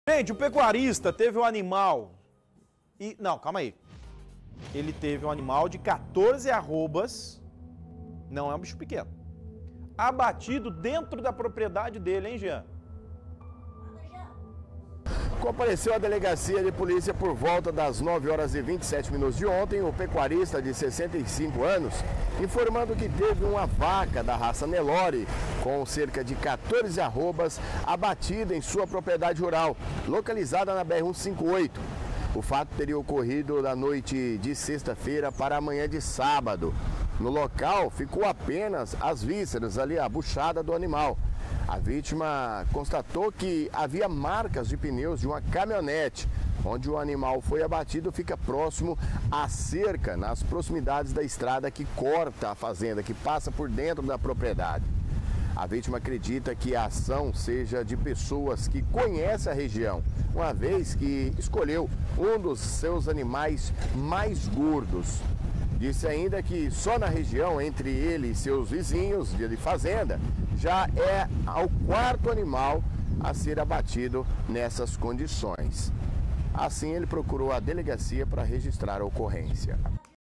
Gente, o pecuarista teve um animal e... Não, calma aí. Ele teve um animal de 14 arrobas, não é um bicho pequeno, abatido dentro da propriedade dele, hein, Jean? Compareceu à delegacia de polícia por volta das 9 horas e 27 minutos de ontem, o pecuarista de 65 anos, informando que teve uma vaca da raça Nelore, com cerca de 14 arrobas, abatida em sua propriedade rural, localizada na BR-158. O fato teria ocorrido na noite de sexta-feira para a manhã de sábado. No local ficou apenas as vísceras ali, a buchada do animal. A vítima constatou que havia marcas de pneus de uma caminhonete, onde o animal foi abatido, fica próximo à cerca, nas proximidades da estrada que corta a fazenda, que passa por dentro da propriedade. A vítima acredita que a ação seja de pessoas que conhecem a região, uma vez que escolheu um dos seus animais mais gordos. Disse ainda que só na região, entre ele e seus vizinhos de fazenda, já é o quarto animal a ser abatido nessas condições. Assim, ele procurou a delegacia para registrar a ocorrência.